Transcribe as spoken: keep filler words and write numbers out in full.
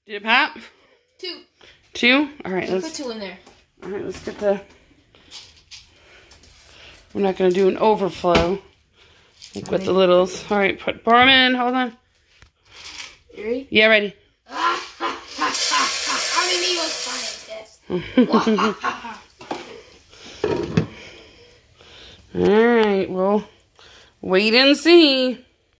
Did it pop? Two. Two? All right, let's put two in there. All right, let's get the. We're not gonna do an overflow like with the littles. All right, put pour them in. Hold on. You ready? Yeah, ready. I'm an evil scientist. All right, well, wait and see.